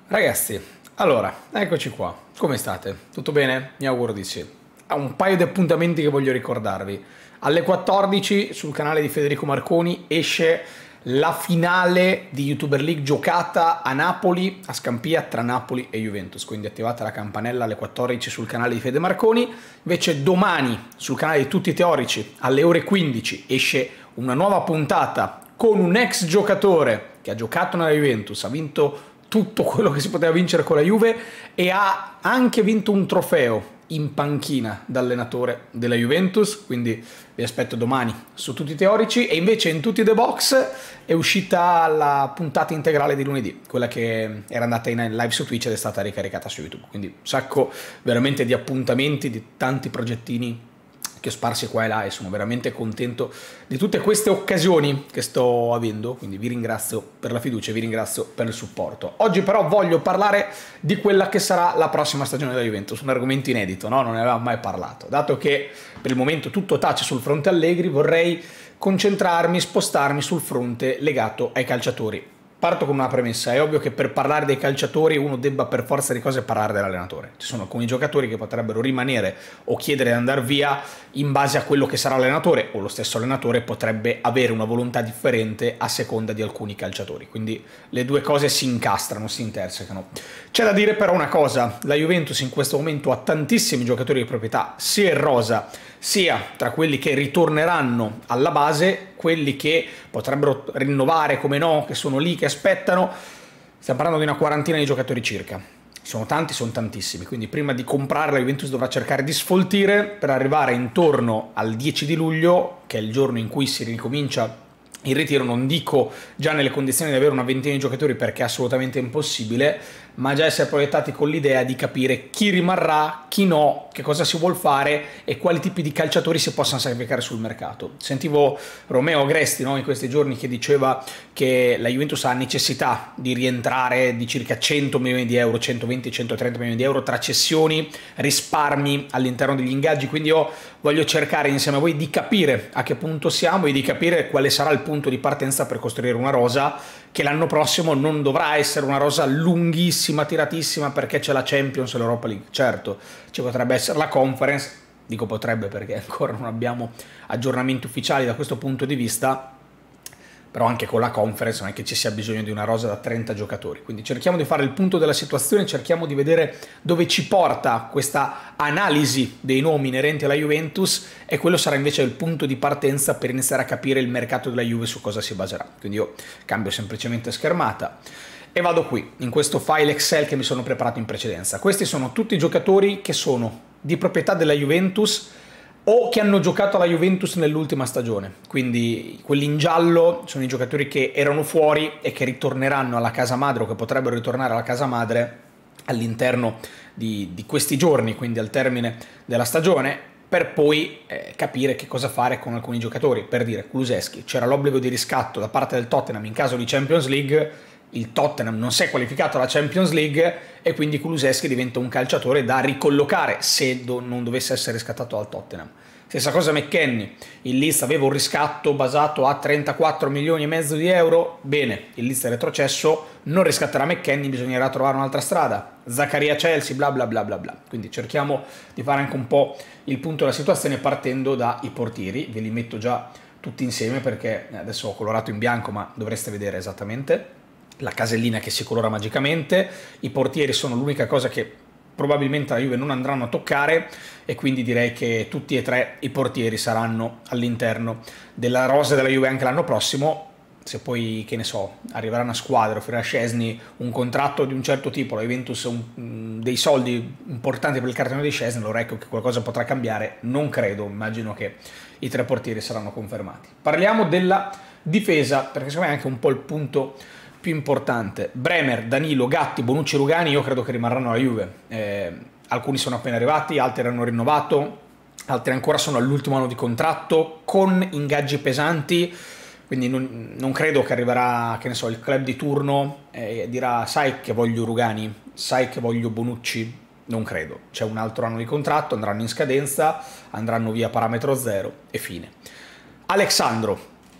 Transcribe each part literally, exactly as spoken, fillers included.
Ragazzi, allora, eccoci qua. Come state? Tutto bene? Mi auguro di sì. Ho un paio di appuntamenti che voglio ricordarvi. Alle quattordici sul canale di Federico Marconi esce la finale di YouTuber League giocata a Napoli, a Scampia, tra Napoli e Juventus. Quindi attivate la campanella alle quattordici sul canale di Fede Marconi. Invece domani sul canale di Tutti i Teorici alle ore quindici esce una nuova puntata con un ex giocatore che ha giocato nella Juventus, ha vinto tutto quello che si poteva vincere con la Juve e ha anche vinto un trofeo in panchina da allenatore della Juventus, quindi vi aspetto domani su Tutti i Teorici. E invece in Tutti the Box è uscita la puntata integrale di lunedì, quella che era andata in live su Twitch ed è stata ricaricata su YouTube, quindi un sacco veramente di appuntamenti, di tanti progettini che ho sparsi qua e là, e sono veramente contento di tutte queste occasioni che sto avendo, quindi vi ringrazio per la fiducia e vi ringrazio per il supporto. Oggi però voglio parlare di quella che sarà la prossima stagione della Juventus, un argomento inedito, no? Non ne avevamo mai parlato. Dato che per il momento tutto tace sul fronte Allegri, vorrei concentrarmi, spostarmi sul fronte legato ai calciatori. Parto con una premessa: è ovvio che per parlare dei calciatori uno debba per forza di cose parlare dell'allenatore. Ci sono alcuni giocatori che potrebbero rimanere o chiedere di andare via in base a quello che sarà l'allenatore, o lo stesso allenatore potrebbe avere una volontà differente a seconda di alcuni calciatori. Quindi le due cose si incastrano, si intersecano. C'è da dire però una cosa: la Juventus in questo momento ha tantissimi giocatori di proprietà, sia in rosa sia tra quelli che ritorneranno alla base, quelli che potrebbero rinnovare come no, che sono lì, che aspettano. Stiamo parlando di una quarantina di giocatori circa. Sono tanti, sono tantissimi, quindi prima di comprare la Juventus dovrà cercare di sfoltire per arrivare intorno al dieci di luglio, che è il giorno in cui si ricomincia il ritiro. Non dico già nelle condizioni di avere una ventina di giocatori, perché è assolutamente impossibile, ma già essere proiettati con l'idea di capire chi rimarrà, chi no, che cosa si vuol fare e quali tipi di calciatori si possano sacrificare sul mercato. Sentivo Romeo Agresti, no, in questi giorni, che diceva che la Juventus ha necessità di rientrare di circa cento milioni di euro, centoventi centotrenta milioni di euro tra cessioni, risparmi all'interno degli ingaggi. Quindi io voglio cercare insieme a voi di capire a che punto siamo e di capire quale sarà il punto di partenza per costruire una rosa che l'anno prossimo non dovrà essere una rosa lunghissima, tiratissima, perché c'è la Champions e l'Europa League. Certo, ci potrebbe essere la Conference, dico potrebbe perché ancora non abbiamo aggiornamenti ufficiali da questo punto di vista, però anche con la Conference non è che ci sia bisogno di una rosa da trenta giocatori. Quindi cerchiamo di fare il punto della situazione, cerchiamo di vedere dove ci porta questa analisi dei nomi inerenti alla Juventus, e quello sarà invece il punto di partenza per iniziare a capire il mercato della Juve su cosa si baserà. Quindi io cambio semplicemente schermata e vado qui, in questo file Excel che mi sono preparato in precedenza. Questi sono tutti i giocatori che sono di proprietà della Juventus o che hanno giocato alla Juventus nell'ultima stagione. Quindi quelli in giallo sono i giocatori che erano fuori e che ritorneranno alla casa madre, o che potrebbero ritornare alla casa madre all'interno di, di questi giorni, quindi al termine della stagione, per poi eh, capire che cosa fare con alcuni giocatori. Per dire, Kulusevski, c'era l'obbligo di riscatto da parte del Tottenham in caso di Champions League. Il Tottenham non si è qualificato alla Champions League e quindi Kulusevski diventa un calciatore da ricollocare se do non dovesse essere riscattato dal Tottenham. Stessa cosa McKennie, il Leeds aveva un riscatto basato a trentaquattro milioni e mezzo di euro, bene, il Leeds è retrocesso, non riscatterà McKennie, bisognerà trovare un'altra strada. Zaccaria Chelsea, bla bla bla bla bla. Quindi cerchiamo di fare anche un po' il punto della situazione partendo dai portieri. Ve li metto già tutti insieme perché adesso ho colorato in bianco, ma dovreste vedere esattamente la casellina che si colora magicamente. I portieri sono l'unica cosa che probabilmente la Juve non andranno a toccare, e quindi direi che tutti e tre i portieri saranno all'interno della rosa della Juve anche l'anno prossimo. Se poi, che ne so, arriverà una squadra, offrirà a Szczesny un contratto di un certo tipo, la Juventus un, dei soldi importanti per il cartone di Szczesny, allora ecco che qualcosa potrà cambiare. Non credo, immagino che i tre portieri saranno confermati. Parliamo della difesa, perché secondo me è anche un po' il punto più importante. Bremer, Danilo, Gatti, Bonucci, Rugani io credo che rimarranno alla Juve. Eh, alcuni sono appena arrivati, altri hanno rinnovato, altri ancora sono all'ultimo anno di contratto con ingaggi pesanti, quindi non, non credo che arriverà, che ne so, il club di turno e dirà sai che voglio Rugani, sai che voglio Bonucci. Non credo, c'è un altro anno di contratto, andranno in scadenza, andranno via parametro zero e fine. Alexandro,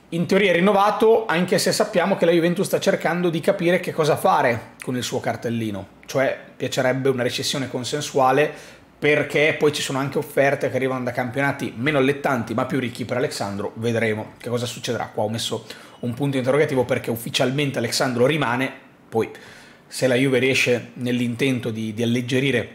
in teoria è rinnovato, anche se sappiamo che la Juventus sta cercando di capire che cosa fare con il suo cartellino, cioè piacerebbe una recessione consensuale, perché poi ci sono anche offerte che arrivano da campionati meno allettanti ma più ricchi per Alexandro. Vedremo che cosa succederà. Qua ho messo un punto interrogativo perché ufficialmente Alexandro rimane, poi se la Juve riesce nell'intento di, di alleggerire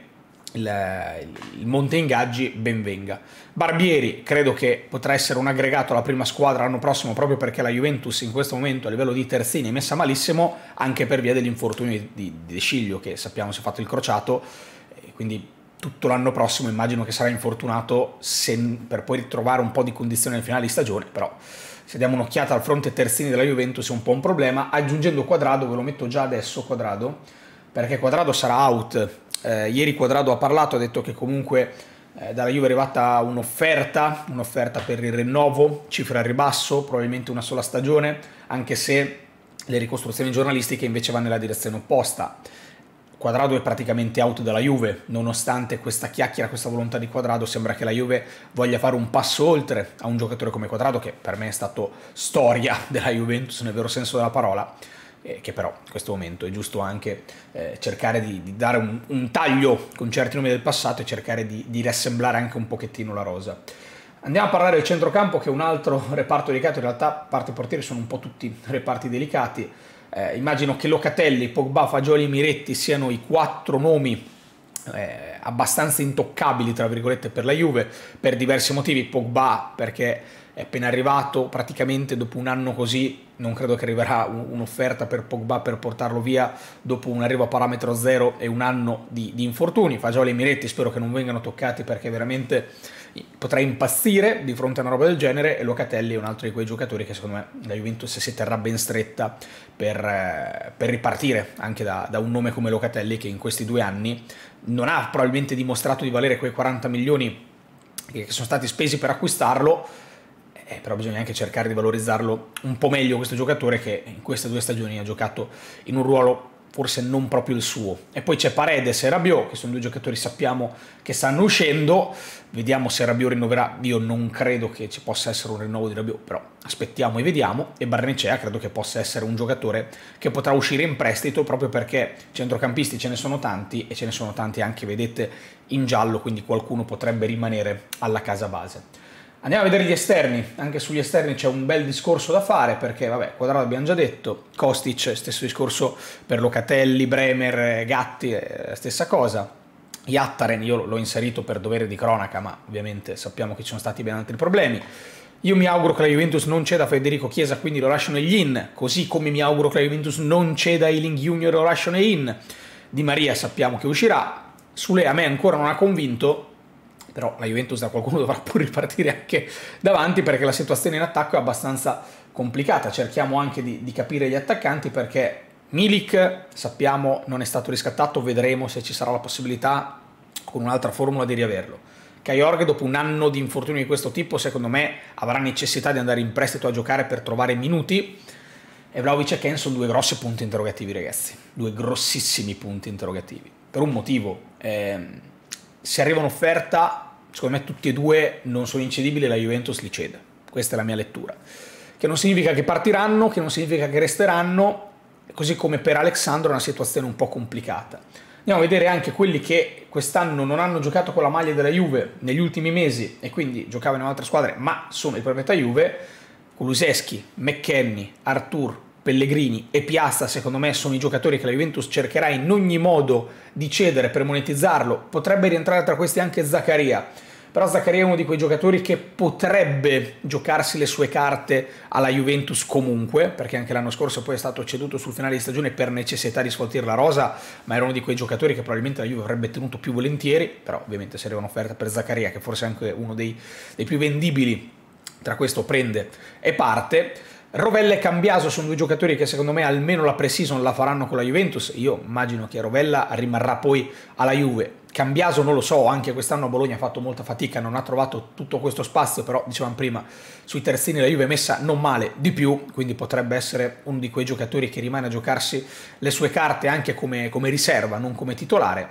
il, il monte ingaggi, ben venga. Barbieri credo che potrà essere un aggregato alla prima squadra l'anno prossimo, proprio perché la Juventus in questo momento a livello di terzini è messa malissimo, anche per via degli infortuni di, di De Sciglio, che sappiamo si è fatto il crociato, e quindi tutto l'anno prossimo immagino che sarà infortunato, se, per poi ritrovare un po' di condizione nel finale di stagione. Però se diamo un'occhiata al fronte terzini della Juventus è un po' un problema. Aggiungendo Quadrado, ve lo metto già adesso Quadrado, perché Quadrado sarà out. Eh, ieri Quadrado ha parlato, ha detto che comunque eh, dalla Juve è arrivata un'offerta, un'offerta per il rinnovo, cifra al ribasso, probabilmente una sola stagione, anche se le ricostruzioni giornalistiche invece vanno nella direzione opposta. Quadrado è praticamente out dalla Juve, nonostante questa chiacchiera, questa volontà di Quadrado, sembra che la Juve voglia fare un passo oltre a un giocatore come Quadrado, che per me è stato storia della Juventus nel vero senso della parola, eh, che però in questo momento è giusto anche eh, cercare di, di dare un, un taglio con certi nomi del passato e cercare di, di riassemblare anche un pochettino la rosa. Andiamo a parlare del centrocampo, che è un altro reparto delicato. In realtà, a parte i portieri, sono un po' tutti reparti delicati. Eh, immagino che Locatelli, Pogba, Fagioli e Miretti siano i quattro nomi eh, abbastanza intoccabili, tra virgolette, per la Juve, per diversi motivi. Pogba perché è appena arrivato, praticamente dopo un anno così, non credo che arriverà un'offerta per Pogba per portarlo via dopo un arrivo a parametro zero e un anno di, di infortuni. Fagioli e Miretti spero che non vengano toccati, perché veramente potrei impazzire di fronte a una roba del genere, e Locatelli è un altro di quei giocatori che secondo me la Juventus si terrà ben stretta per, eh, per ripartire anche da, da un nome come Locatelli, che in questi due anni non ha probabilmente dimostrato di valere quei quaranta milioni che sono stati spesi per acquistarlo, eh, però bisogna anche cercare di valorizzarlo un po' meglio questo giocatore, che in queste due stagioni ha giocato in un ruolo forse non proprio il suo. E poi c'è Paredes e Rabiot, che sono due giocatori sappiamo che stanno uscendo, vediamo se Rabiot rinnoverà. Io non credo che ci possa essere un rinnovo di Rabiot, però aspettiamo e vediamo. E Barrenechea credo che possa essere un giocatore che potrà uscire in prestito, proprio perché centrocampisti ce ne sono tanti, e ce ne sono tanti anche, vedete, in giallo, quindi qualcuno potrebbe rimanere alla casa base. Andiamo a vedere gli esterni. Anche sugli esterni c'è un bel discorso da fare, perché vabbè, Quadrado abbiamo già detto, Kostic stesso discorso per Locatelli, Bremer, Gatti, stessa cosa. Ihattaren io l'ho inserito per dovere di cronaca, ma ovviamente sappiamo che ci sono stati ben altri problemi. Io mi auguro che la Juventus non ceda Federico Chiesa, quindi lo lasciano gli in, così come mi auguro che la Juventus non ceda Ealing Junior e lo lasciano in. Di Maria sappiamo che uscirà, Sule a me ancora non ha convinto, però la Juventus da qualcuno dovrà pure ripartire anche davanti, perché la situazione in attacco è abbastanza complicata. Cerchiamo anche di, di capire gli attaccanti, perché Milik sappiamo non è stato riscattato, vedremo se ci sarà la possibilità con un'altra formula di riaverlo. Kajorg, dopo un anno di infortuni di questo tipo, secondo me avrà necessità di andare in prestito a giocare per trovare minuti. E Vlahovic e Ken sono due grossi punti interrogativi, ragazzi, due grossissimi punti interrogativi, per un motivo. Eh, se arriva un'offerta, secondo me tutti e due non sono incedibili e la Juventus li cede. Questa è la mia lettura. Che non significa che partiranno, che non significa che resteranno, così come per Alexandro è una situazione un po' complicata. Andiamo a vedere anche quelli che quest'anno non hanno giocato con la maglia della Juve negli ultimi mesi e quindi giocavano in altre squadre, ma sono di proprietà Juve. Kulusevski, McKennie, Artur, Pellegrini e Piazza secondo me sono i giocatori che la Juventus cercherà in ogni modo di cedere per monetizzarlo. Potrebbe rientrare tra questi anche Zaccaria, però Zaccaria è uno di quei giocatori che potrebbe giocarsi le sue carte alla Juventus comunque, perché anche l'anno scorso poi è stato ceduto sul finale di stagione per necessità di sfoltire la rosa, ma era uno di quei giocatori che probabilmente la Juve avrebbe tenuto più volentieri. Però ovviamente se arriva un'offerta per Zaccaria, che forse è anche uno dei, dei più vendibili tra questo, prende e parte. Rovella e Cambiaso sono due giocatori che secondo me almeno la pre-season la faranno con la Juventus. Io immagino che Rovella rimarrà poi alla Juve. Cambiaso non lo so, anche quest'anno a Bologna ha fatto molta fatica, non ha trovato tutto questo spazio, però dicevamo prima, sui terzini la Juve è messa non male di più, quindi potrebbe essere uno di quei giocatori che rimane a giocarsi le sue carte anche come, come riserva, non come titolare.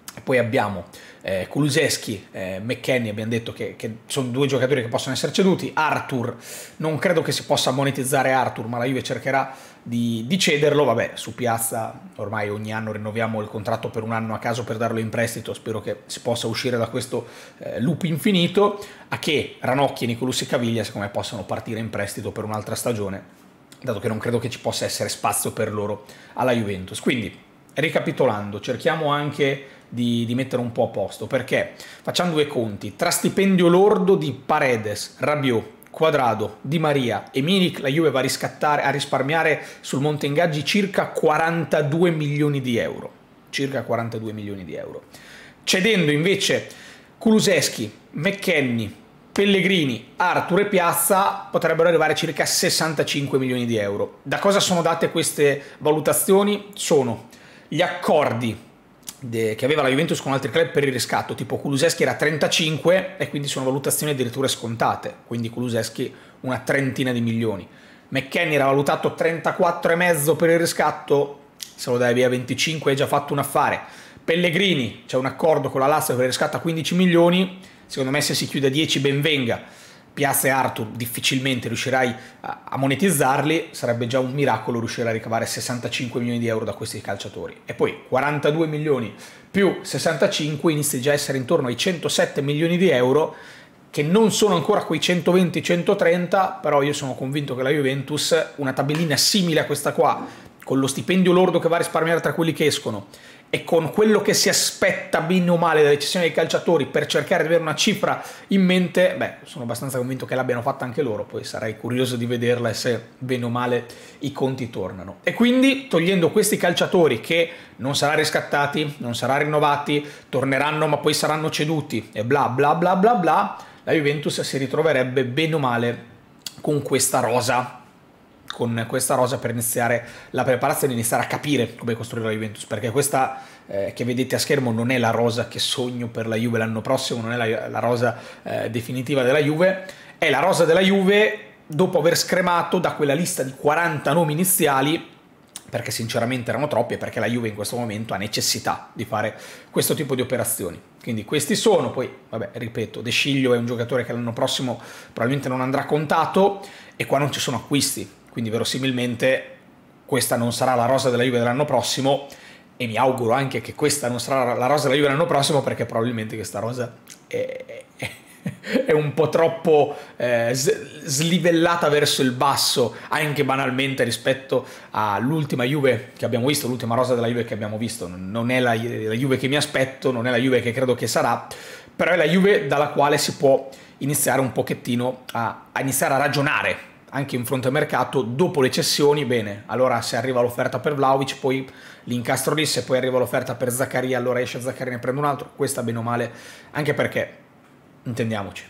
E poi abbiamo eh, Kulusevski, eh, McKennie, abbiamo detto che, che sono due giocatori che possono essere ceduti. Arthur, non credo che si possa monetizzare Arthur, ma la Juve cercherà di, di cederlo. Vabbè, su Piazza ormai ogni anno rinnoviamo il contratto per un anno a caso per darlo in prestito, spero che si possa uscire da questo eh, loop infinito, a che Ranocchi, Nicolussi e Caviglia secondo me possano partire in prestito per un'altra stagione, dato che non credo che ci possa essere spazio per loro alla Juventus. Quindi, ricapitolando, cerchiamo anche di, di mettere un po' a posto, perché facciamo due conti: tra stipendio lordo di Paredes, Rabiot, Quadrado, Di Maria e Milik, la Juve va a riscattare, a risparmiare sul monte ingaggi circa quarantadue milioni di euro. Circa quarantadue milioni di euro. Cedendo invece Kulusevski, McKennie, Pellegrini, Arthur e Piazza potrebbero arrivare a circa sessantacinque milioni di euro. Da cosa sono date queste valutazioni? Sono gli accordi che aveva la Juventus con altri club per il riscatto, tipo Kulusevski era trentacinque e quindi sono valutazioni addirittura scontate, quindi Kulusevski una trentina di milioni. McKennie era valutato trentaquattro e mezzo per il riscatto, se lo dai via venticinque hai già fatto un affare. Pellegrini, c'è un accordo con la Lazio per il riscatto a quindici milioni, secondo me se si chiude a dieci ben venga. Piazza e Arthur difficilmente riuscirai a, a monetizzarli, sarebbe già un miracolo riuscire a ricavare sessantacinque milioni di euro da questi calciatori. E poi quarantadue milioni più sessantacinque inizi già a essere intorno ai centosette milioni di euro, che non sono ancora quei centoventi centotrenta, però io sono convinto che la Juventus, una tabellina simile a questa qua, con lo stipendio lordo che va a risparmiare tra quelli che escono, e con quello che si aspetta bene o male dalle cessioni dei calciatori per cercare di avere una cifra in mente, beh, sono abbastanza convinto che l'abbiano fatta anche loro, poi sarei curioso di vederla e se bene o male i conti tornano. E quindi, togliendo questi calciatori che non saranno riscattati, non saranno rinnovati, torneranno ma poi saranno ceduti e bla bla bla bla bla, la Juventus si ritroverebbe bene o male con questa rosa, con questa rosa per iniziare la preparazione, iniziare a capire come costruire la Juventus, perché questa eh, che vedete a schermo non è la rosa che sogno per la Juve l'anno prossimo, non è la, la rosa eh, definitiva della Juve, è la rosa della Juve dopo aver scremato da quella lista di quaranta nomi iniziali, perché sinceramente erano troppi e perché la Juve in questo momento ha necessità di fare questo tipo di operazioni. Quindi questi sono, poi vabbè, ripeto, De Sciglio è un giocatore che l'anno prossimo probabilmente non andrà contato e qua non ci sono acquisti, quindi verosimilmente questa non sarà la rosa della Juve dell'anno prossimo, e mi auguro anche che questa non sarà la rosa della Juve dell'anno prossimo, perché probabilmente questa rosa è, è, è un po' troppo eh, slivellata verso il basso, anche banalmente rispetto all'ultima Juve che abbiamo visto, l'ultima rosa della Juve che abbiamo visto. Non è la, la Juve che mi aspetto, non è la Juve che credo che sarà, però è la Juve dalla quale si può iniziare un pochettino a, a iniziare a ragionare anche in fronte al mercato dopo le cessioni. Bene, allora se arriva l'offerta per Vlahovic poi l'incastro lì, se poi arriva l'offerta per Zaccaria allora esce Zaccaria e ne prende un altro, questa bene o male, anche perché intendiamoci,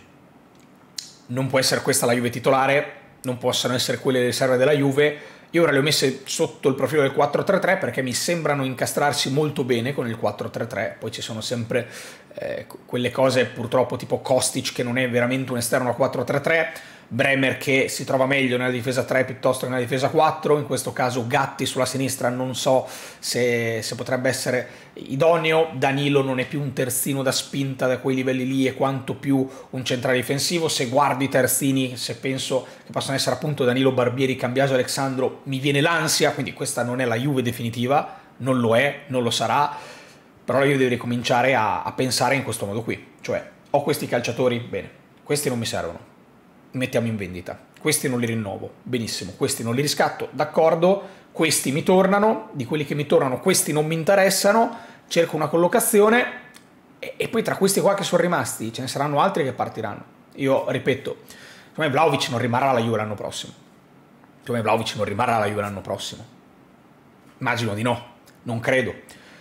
non può essere questa la Juve titolare, non possono essere quelle riserve della Juve. Io ora le ho messe sotto il profilo del quattro tre tre perché mi sembrano incastrarsi molto bene con il quattro tre tre, poi ci sono sempre eh, quelle cose purtroppo tipo Kostic che non è veramente un esterno a quattro tre tre, Bremer che si trova meglio nella difesa tre piuttosto che nella difesa quattro, in questo caso Gatti sulla sinistra non so se, se potrebbe essere idoneo, Danilo non è più un terzino da spinta da quei livelli lì e quanto più un centrale difensivo. Se guardo i terzini, se penso che possono essere appunto Danilo, Barbieri, Cambiaso, Alexandro, mi viene l'ansia, quindi questa non è la Juve definitiva, non lo è, non lo sarà, però io devo ricominciare a, a pensare in questo modo qui, cioè ho questi calciatori, bene, questi non mi servono, mettiamo in vendita, questi non li rinnovo, benissimo, questi non li riscatto, d'accordo, questi mi tornano, di quelli che mi tornano questi non mi interessano, cerco una collocazione e, e poi tra questi qua che sono rimasti ce ne saranno altri che partiranno. Io ripeto, secondo me Vlahovic non rimarrà alla Juve l'anno prossimo, secondo me Vlahovic non rimarrà alla Juve l'anno prossimo, immagino di no, non credo.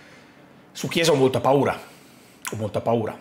Su Chiesa ho molta paura, ho molta paura,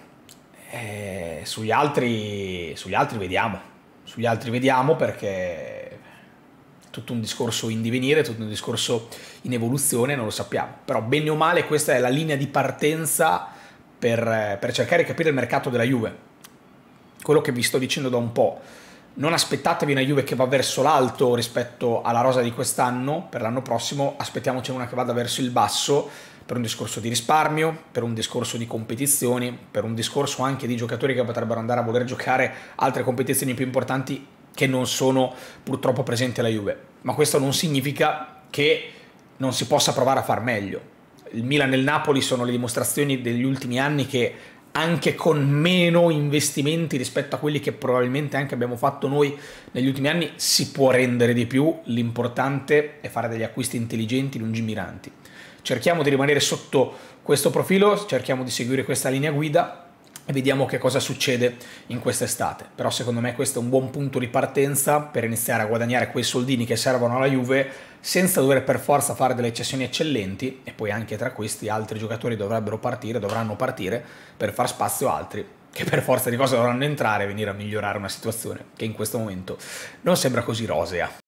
e sugli altri, sugli altri vediamo. Sugli altri vediamo perché è tutto un discorso in divenire, tutto un discorso in evoluzione, non lo sappiamo. Però bene o male questa è la linea di partenza per, per cercare di capire il mercato della Juve. Quello che vi sto dicendo da un po'. Non aspettatevi una Juve che va verso l'alto rispetto alla rosa di quest'anno, per l'anno prossimo aspettiamoci una che vada verso il basso, per un discorso di risparmio, per un discorso di competizioni, per un discorso anche di giocatori che potrebbero andare a voler giocare altre competizioni più importanti che non sono purtroppo presenti alla Juve. Ma questo non significa che non si possa provare a far meglio. Il Milan e il Napoli sono le dimostrazioni degli ultimi anni che anche con meno investimenti rispetto a quelli che probabilmente anche abbiamo fatto noi negli ultimi anni si può rendere di più. L'importante è fare degli acquisti intelligenti, lungimiranti. Cerchiamo di rimanere sotto questo profilo, cerchiamo di seguire questa linea guida e vediamo che cosa succede in quest'estate. Però secondo me questo è un buon punto di partenza per iniziare a guadagnare quei soldini che servono alla Juve senza dover per forza fare delle cessioni eccellenti, e poi anche tra questi altri giocatori dovrebbero partire, dovranno partire per far spazio a altri che per forza di cose dovranno entrare e venire a migliorare una situazione che in questo momento non sembra così rosea.